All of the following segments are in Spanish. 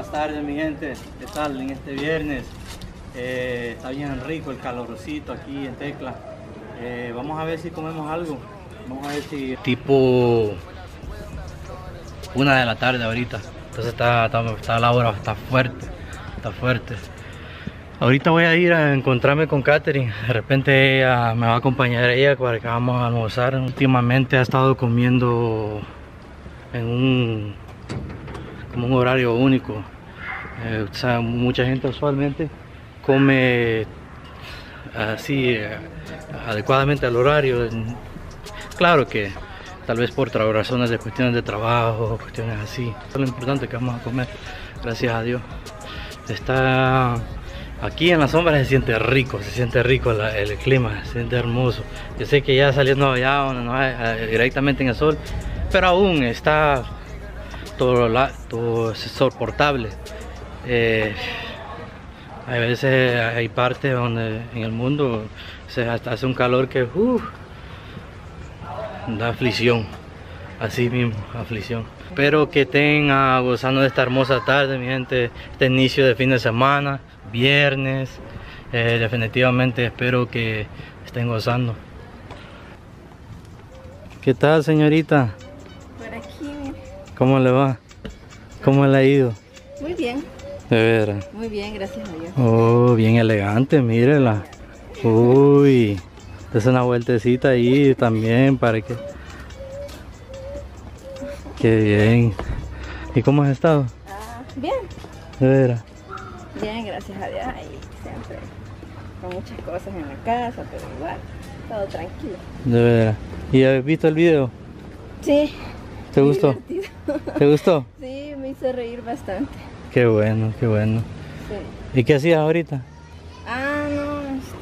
Buenas tardes, mi gente. ¿Qué tal en este viernes? Está bien rico el calorcito aquí en Tecla. Vamos a ver si comemos algo. Vamos a ver si... Tipo 1 de la tarde ahorita. Entonces está la hora, está fuerte. Está fuerte. Ahorita voy a ir a encontrarme con Katherine. De repente ella me va a acompañar para que vamos a almorzar. Últimamente ha estado comiendo en como un horario único. O sea, mucha gente usualmente come así adecuadamente al horario. Claro que tal vez por razones de cuestiones de trabajo, cuestiones así. Eso es lo importante que vamos a comer, gracias a Dios. Está aquí en la sombra, se siente rico el clima, se siente hermoso. Yo sé que ya saliendo allá directamente en el sol, pero aún está todo soportable. Hay veces, hay partes donde en el mundo se hace un calor que da aflicción, así mismo, aflicción. Espero que estén gozando de esta hermosa tarde, mi gente, este inicio de fin de semana, viernes. Definitivamente espero que estén gozando. ¿Qué tal, señorita? Por aquí. ¿Cómo le va? ¿Cómo le ha ido? Muy bien. De veras. Muy bien, gracias a Dios. Oh, bien elegante, mírela. Uy, es una vueltecita ahí también para que... Qué bien. ¿Y cómo has estado? Bien. De veras. Bien, gracias a Dios. Ahí siempre con muchas cosas en la casa, pero igual, todo tranquilo. De veras. ¿Y has visto el video? Sí. ¿Te gustó? Divertido. ¿Te gustó? Sí, me hizo reír bastante. Qué bueno, qué bueno. Sí. ¿Y qué hacías ahorita? No,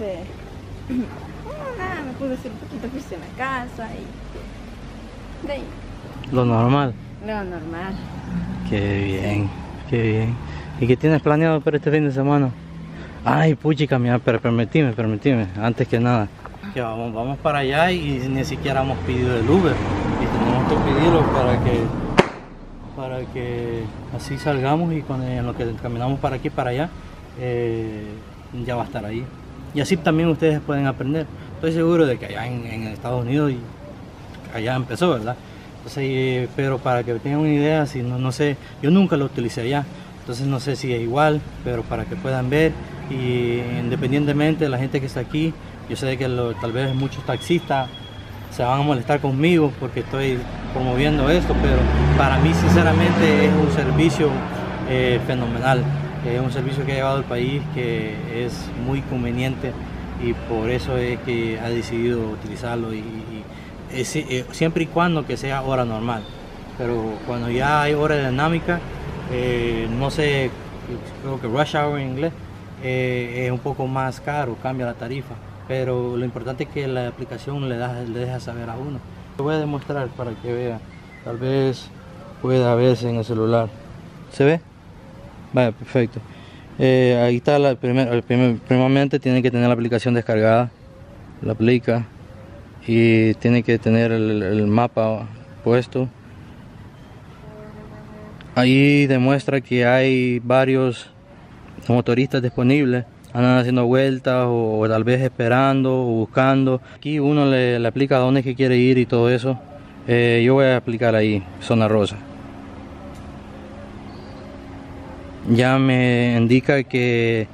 no, nada, me pude hacer un poquito ejercicio en la casa y... de ahí. Lo normal. Lo normal. Qué bien, qué bien. ¿Y qué tienes planeado para este fin de semana? Ay, puchica, mira, pero permitime, antes que nada. Que vamos para allá y ni siquiera hemos pedido el Uber. Y tenemos que pedirlo para que así salgamos y en lo que caminamos para aquí para allá, ya va a estar ahí. Y así también ustedes pueden aprender. Estoy seguro de que allá en Estados Unidos allá empezó, ¿verdad? Entonces, pero para que tengan una idea, si no sé, yo nunca lo utilicé allá, entonces no sé si es igual, pero para que puedan ver, y independientemente de la gente que está aquí, yo sé que tal vez muchos taxistas se van a molestar conmigo porque estoy promoviendo esto, pero para mí sinceramente es un servicio fenomenal, es un servicio que ha llevado al país que es muy conveniente y por eso es que ha decidido utilizarlo siempre y cuando que sea hora normal, pero cuando ya hay hora dinámica, no sé, creo que rush hour en inglés, es un poco más caro, cambia la tarifa, pero lo importante es que la aplicación le deja saber a uno. Lo voy a demostrar para que vea, tal vez pueda verse en el celular. ¿Se ve? Vale, perfecto. Ahí está primeramente tiene que tener la aplicación descargada, la aplica y tiene que tener el mapa puesto. Ahí demuestra que hay varios motoristas disponibles, andan haciendo vueltas o tal vez esperando o buscando. Aquí uno le aplica a dónde es que quiere ir y todo eso. Yo voy a aplicar ahí, zona rosa. Ya me indica que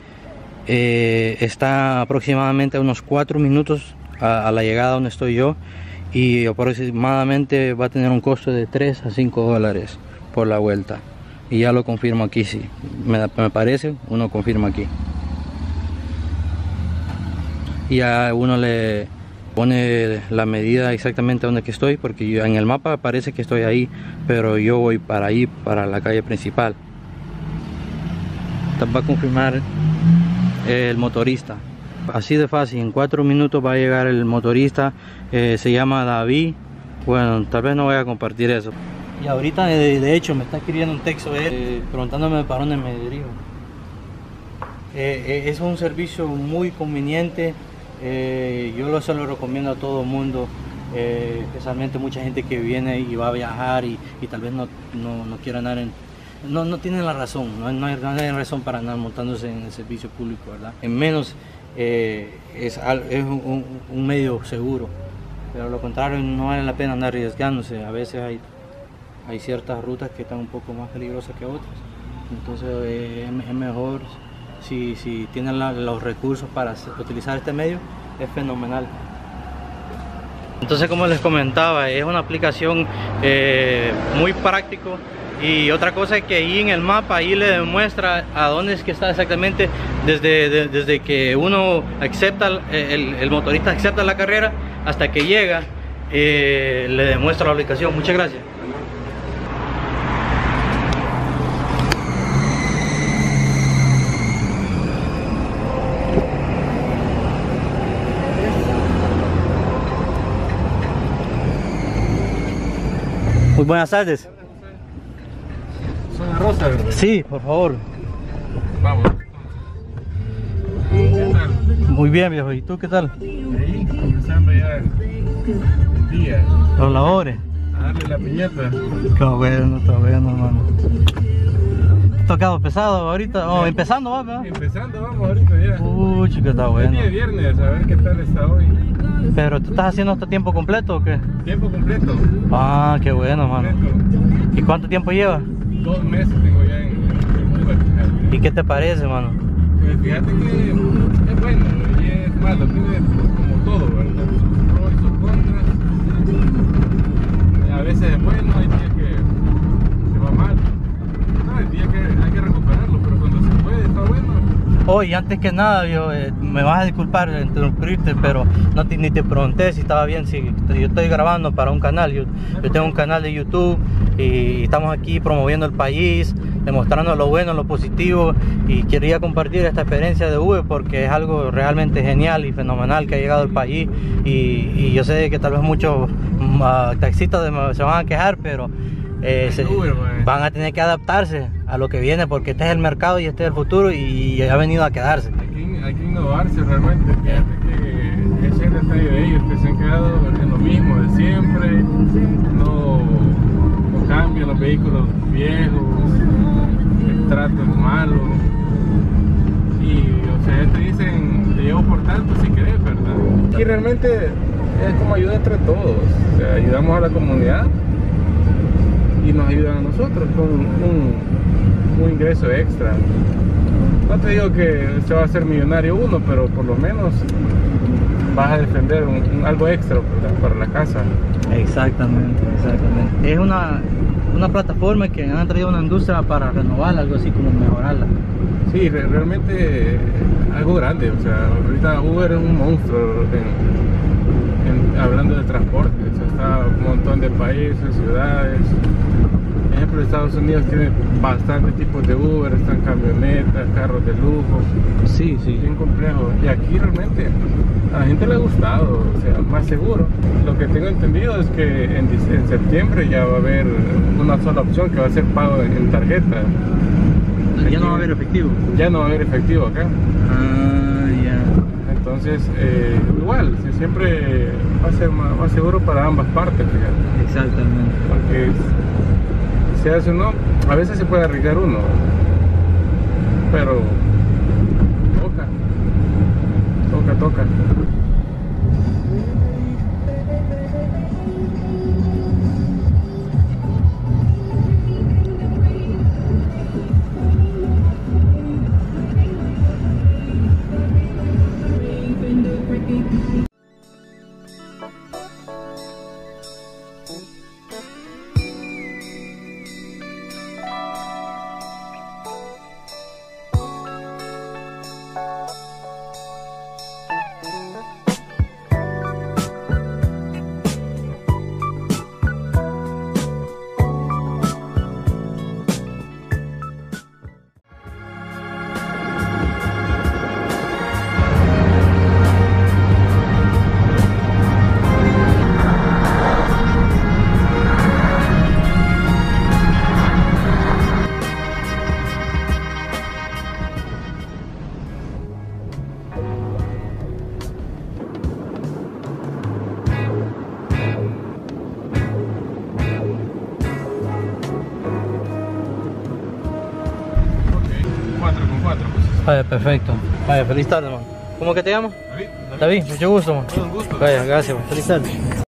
está aproximadamente a unos 4 minutos a la llegada donde estoy yo, y aproximadamente va a tener un costo de 3 a 5 dólares por la vuelta, y ya lo confirmo aquí. Sí, me parece, uno confirma aquí y ya uno le pone la medida exactamente donde que estoy, porque en el mapa parece que estoy ahí, pero yo voy para ahí, para la calle principal. Va a confirmar el motorista, así de fácil, en 4 minutos va a llegar el motorista. Se llama David. Bueno, tal vez no voy a compartir eso. Y ahorita de hecho me está escribiendo un texto preguntándome para dónde me dirijo. Es un servicio muy conveniente. Yo se lo recomiendo a todo el mundo, especialmente mucha gente que viene y va a viajar y tal vez no quiere andar no tienen la razón, no hay razón para andar montándose en el servicio público, ¿verdad? En menos es un medio seguro, pero lo contrario no vale la pena andar arriesgándose. A veces hay ciertas rutas que están un poco más peligrosas que otras, entonces es mejor si tienen los recursos para utilizar este medio, es fenomenal. Entonces, como les comentaba, es una aplicación muy práctico. Y otra cosa es que ahí en el mapa, ahí le demuestra a dónde es que está exactamente, desde que uno acepta, el motorista acepta la carrera hasta que llega, le demuestra la aplicación. Muchas gracias. Muy buenas tardes. ¿Zona rosa? Sí, por favor. Vamos. ¿Qué tal? Muy bien, viejo. ¿Y tú qué tal? Ahí, comenzando ya el día. Los labores. A darle la piñata. Está bueno, hermano. ¿Tocado pesado ahorita? Oh, empezando, va, ¿verdad? Empezando, vamos ahorita ya. Uy, chico, está El bueno. día de viernes, a ver qué tal está hoy. ¿Pero tú estás haciendo esto a tiempo completo o qué? Tiempo completo. Ah, qué bueno, hermano. Completo. ¿Y cuánto tiempo llevas? 2 meses tengo ya en Uber, fíjate. ¿Y qué te parece, hermano? Pues fíjate que es bueno y es malo, tiene como todo, ¿verdad? Sus pros y sus contras. A veces es bueno, hay días que va mal. No, hay días que hay que recuperarlo, pero cuando se puede está bueno. Oye, antes que nada, me vas a disculpar interrumpirte, pero ni te pregunté si estaba bien. Si yo estoy grabando para un canal, yo tengo un canal de YouTube y estamos aquí promoviendo el país, demostrando lo bueno, lo positivo, y quería compartir esta experiencia de Uber porque es algo realmente genial y fenomenal que ha llegado al país. Y yo sé que tal vez muchos taxistas se van a quejar, pero van a tener que adaptarse a lo que viene, porque este es el mercado y este es el futuro y ha venido a quedarse. Hay que innovarse realmente. Fíjate que ese es el detalle de ellos, que se han quedado en lo mismo de siempre, no cambian los vehículos viejos, el trato es malo y o sea, te dicen te llevo por tanto si querés, ¿verdad? Aquí realmente es como ayuda entre todos, o sea, ayudamos a la comunidad y nos ayudan a nosotros con un ingreso extra. No te digo que se va a hacer millonario uno, pero por lo menos vas a defender algo extra, ¿verdad?, para la casa. Exactamente. Es una plataforma que han traído una industria para renovarla, algo así como mejorarla. Sí, realmente algo grande. O sea, ahorita Uber es un monstruo hablando de transporte. O sea, está un montón de países, ciudades. Por ejemplo, Estados Unidos tiene bastantes tipos de Uber, están camionetas, carros de lujo. Sí. Bien complejo. Y aquí realmente a la gente le ha gustado, o sea, más seguro. Lo que tengo entendido es que en septiembre ya va a haber una sola opción, que va a ser pago en tarjeta. Ya no va a haber efectivo. Ya no va a haber efectivo acá. Ah, ya. Entonces, igual, siempre va a ser más seguro para ambas partes, fíjate. Exactamente. Porque si se hace uno, a veces se puede arriesgar uno, pero toca. 4 pues. Vaya, perfecto. Vaya, feliz tarde, man. ¿Cómo que te llamas? David, David, mucho gusto, man. todo un gusto. Vaya, gracias, man. Feliz tarde.